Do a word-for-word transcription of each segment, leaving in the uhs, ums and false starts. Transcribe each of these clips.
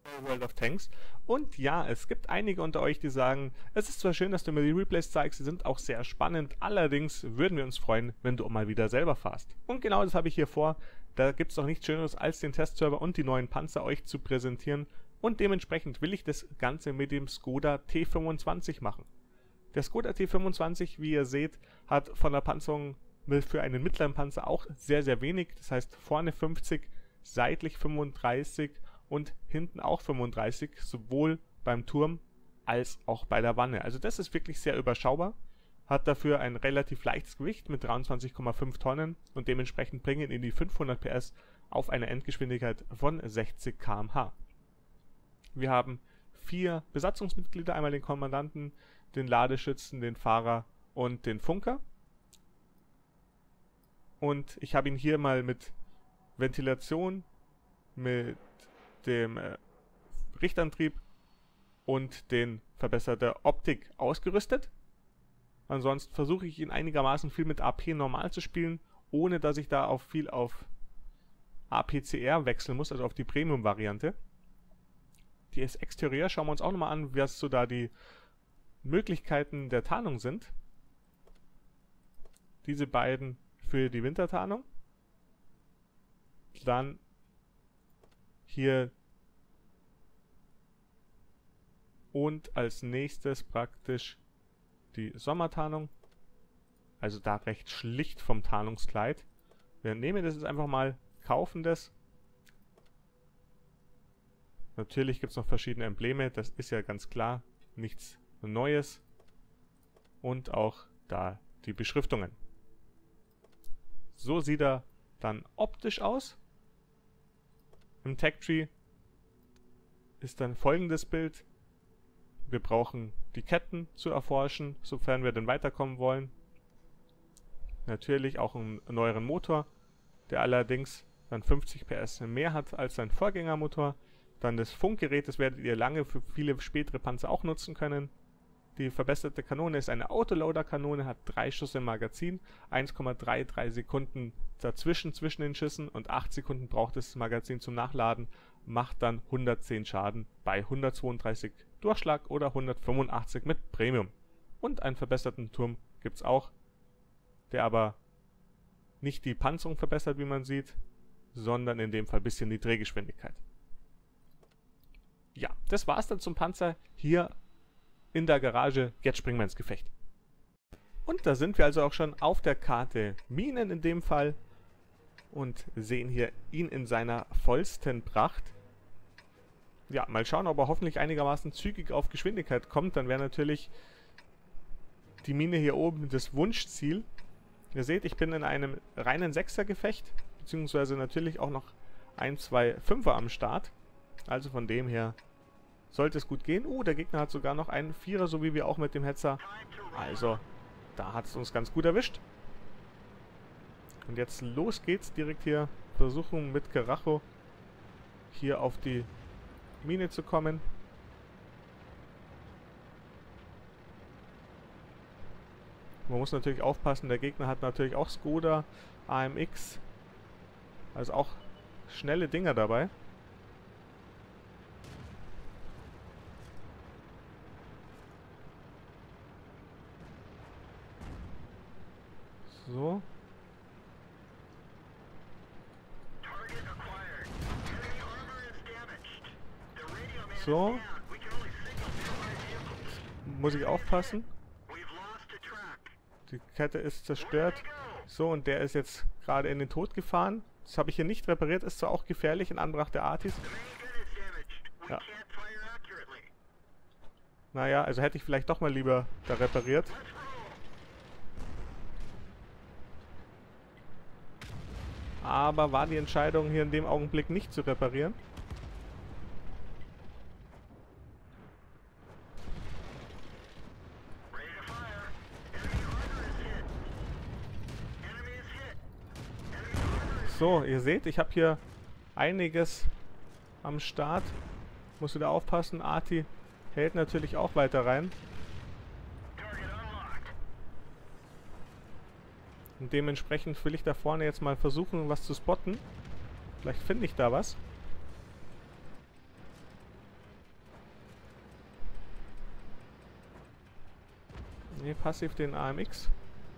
World of Tanks. Und ja, es gibt einige unter euch, die sagen, es ist zwar schön, dass du mir die Replays zeigst, sie sind auch sehr spannend, allerdings würden wir uns freuen, wenn du auch mal wieder selber fahrst. Und genau das habe ich hier vor. Da gibt es doch nichts Schöneres, als den Testserver und die neuen Panzer euch zu präsentieren. Und dementsprechend will ich das Ganze mit dem Skoda T fünfundzwanzig machen. Der Skoda T fünfundzwanzig, wie ihr seht, hat von der Panzerung für einen mittleren Panzer auch sehr, sehr wenig. Das heißt vorne fünfzig, seitlich fünfunddreißig und hinten auch fünfunddreißig, sowohl beim Turm als auch bei der Wanne. Also das ist wirklich sehr überschaubar. Hat dafür ein relativ leichtes Gewicht mit dreiundzwanzig Komma fünf Tonnen und dementsprechend bringen ihn die fünfhundert P S auf eine Endgeschwindigkeit von sechzig Kilometer pro Stunde. Wir haben vier Besatzungsmitglieder, einmal den Kommandanten, den Ladeschützen, den Fahrer und den Funker. Und ich habe ihn hier mal mit Ventilation, mit dem äh, Richtantrieb und den verbesserter Optik ausgerüstet. Ansonsten versuche ich ihn einigermaßen viel mit A P normal zu spielen, ohne dass ich da auf viel auf A P C R wechseln muss, also auf die Premium-Variante. Die Exterieur schauen wir uns auch nochmal an, was so da die Möglichkeiten der Tarnung sind. Diese beiden für die Wintertarnung. Dann hier und als nächstes praktisch die Sommertarnung. Also da recht schlicht vom Tarnungskleid. Wir nehmen das jetzt einfach mal, kaufen das. Natürlich gibt es noch verschiedene Embleme, das ist ja ganz klar, nichts Neues. Und auch da die Beschriftungen. So sieht er dann optisch aus. Im Tech-Tree ist dann folgendes Bild. Wir brauchen die Ketten zu erforschen, sofern wir denn weiterkommen wollen. Natürlich auch einen neueren Motor, der allerdings dann fünfzig P S mehr hat als sein Vorgängermotor. Dann das Funkgerät, das werdet ihr lange für viele spätere Panzer auch nutzen können. Die verbesserte Kanone ist eine Autoloader-Kanone, hat drei Schuss im Magazin, eins Komma dreiunddreißig Sekunden dazwischen zwischen den Schüssen und acht Sekunden braucht das Magazin zum Nachladen, macht dann hundertzehn Schaden bei hundertzweiunddreißig Durchschlag oder hundertfünfundachtzig mit Premium. Und einen verbesserten Turm gibt es auch, der aber nicht die Panzerung verbessert, wie man sieht, sondern in dem Fall ein bisschen die Drehgeschwindigkeit. Ja, das war's dann zum Panzer hier in der Garage. Jetzt springen wir ins Gefecht. Und da sind wir also auch schon auf der Karte Minen in dem Fall und sehen hier ihn in seiner vollsten Pracht. Ja, mal schauen, ob er hoffentlich einigermaßen zügig auf Geschwindigkeit kommt. Dann wäre natürlich die Mine hier oben das Wunschziel. Ihr seht, ich bin in einem reinen Sechser-Gefecht, beziehungsweise natürlich auch noch ein, zwei Fünfer am Start. Also von dem her sollte es gut gehen. Uh, der Gegner hat sogar noch einen Vierer, so wie wir auch mit dem Hetzer. Also, da hat es uns ganz gut erwischt. Und jetzt los geht's direkt hier. Versuchen mit Karacho hier auf die Mine zu kommen. Man muss natürlich aufpassen, der Gegner hat natürlich auch Skoda, A M X. Also auch schnelle Dinger dabei. So. So. Muss ich aufpassen. Die Kette ist zerstört. So, und der ist jetzt gerade in den Tod gefahren. Das habe ich hier nicht repariert. Ist zwar auch gefährlich in Anbetracht der Artis. Ja. Naja, also hätte ich vielleicht doch mal lieber da repariert. Aber war die Entscheidung hier in dem Augenblick nicht zu reparieren. So, ihr seht, ich habe hier einiges am Start. Muss wieder aufpassen. Arti hält natürlich auch weiter rein. Und dementsprechend will ich da vorne jetzt mal versuchen, was zu spotten. Vielleicht finde ich da was. Ne, passiv den A M X.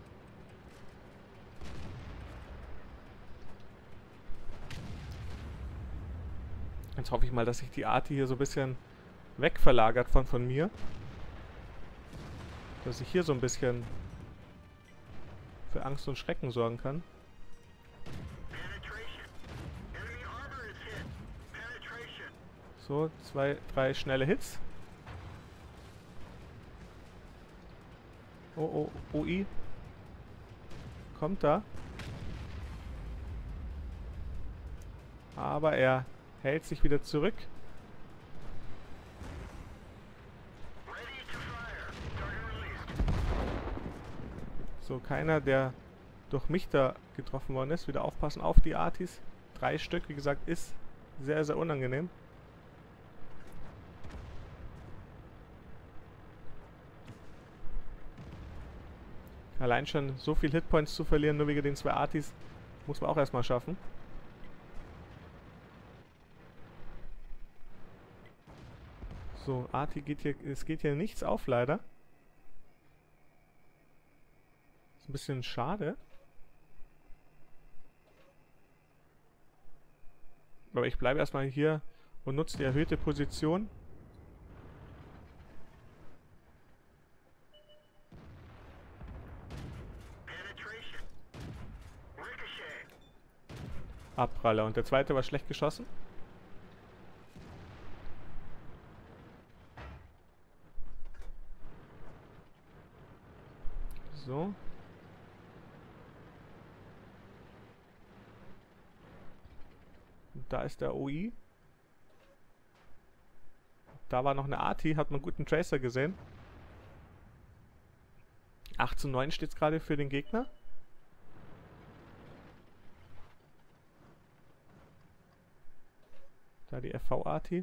Jetzt hoffe ich mal, dass sich die Arti hier so ein bisschen wegverlagert von, von mir. Dass ich hier so ein bisschen für Angst und Schrecken sorgen kann. So, zwei, drei schnelle Hits. Oh, oh, O I. Kommt da. Aber er hält sich wieder zurück. So, keiner, der durch mich da getroffen worden ist. Wieder aufpassen auf die Artis. Drei Stück, wie gesagt, ist sehr, sehr unangenehm. Allein schon so viel Hitpoints zu verlieren, nur wegen den zwei Artis, muss man auch erstmal schaffen. So, Arti geht hier, es geht hier nichts auf, leider. Ist ein bisschen schade. Aber ich bleibe erstmal hier und nutze die erhöhte Position. Abpraller. Und der zweite war schlecht geschossen. So. Und da ist der O I. Da war noch eine Arti, hat man guten Tracer gesehen. acht zu neun steht es gerade für den Gegner. Da die F V-Arti.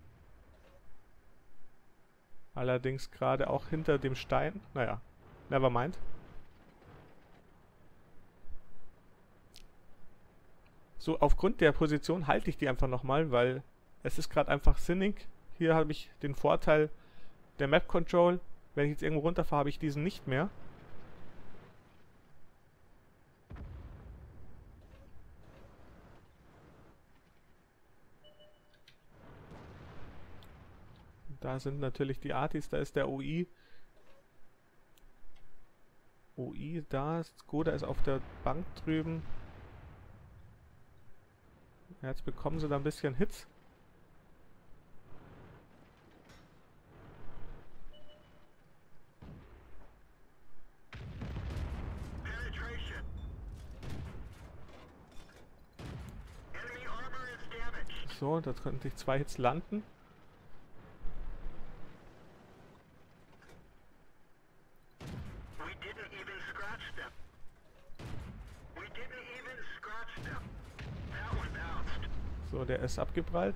Allerdings gerade auch hinter dem Stein. Naja, nevermind. So, aufgrund der Position halte ich die einfach nochmal, weil es ist gerade einfach sinnig. Hier habe ich den Vorteil der Map Control. Wenn ich jetzt irgendwo runterfahre, habe ich diesen nicht mehr. Da sind natürlich die Artis, da ist der O I. O I, da ist Skoda, ist auf der Bank drüben. Jetzt bekommen sie da ein bisschen Hits. So, da könnte ich zwei Hits landen. So, der ist abgeprallt.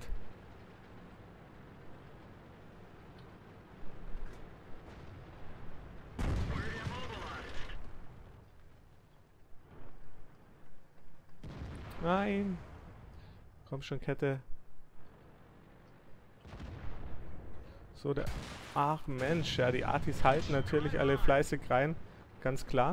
Nein. Komm schon, Kette. So, der... Ach Mensch, ja, die Artis halten natürlich alle fleißig rein. Ganz klar.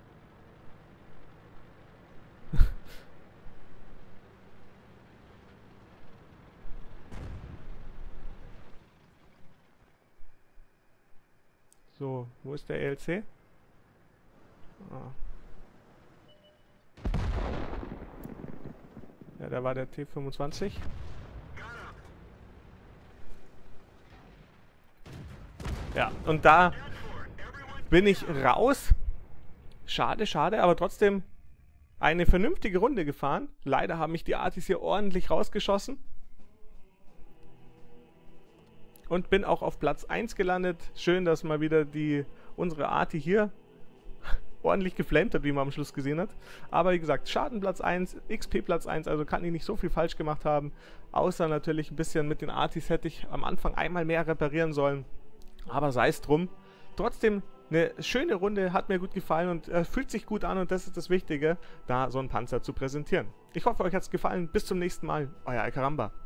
So, wo ist der E L C? Ah. Ja, da war der T fünfundzwanzig. Ja, und da bin ich raus. Schade, schade, aber trotzdem eine vernünftige Runde gefahren. Leider haben mich die Artis hier ordentlich rausgeschossen. Und bin auch auf Platz eins gelandet. Schön, dass mal wieder die unsere Arti hier ordentlich geflamed hat, wie man am Schluss gesehen hat. Aber wie gesagt, Schaden Platz eins, X P Platz eins, also kann ich nicht so viel falsch gemacht haben. Außer natürlich ein bisschen mit den Artis hätte ich am Anfang einmal mehr reparieren sollen. Aber sei es drum. Trotzdem eine schöne Runde, hat mir gut gefallen und äh, fühlt sich gut an und das ist das Wichtige, da so einen Panzer zu präsentieren. Ich hoffe, euch hat es gefallen. Bis zum nächsten Mal. Euer Alcaramba.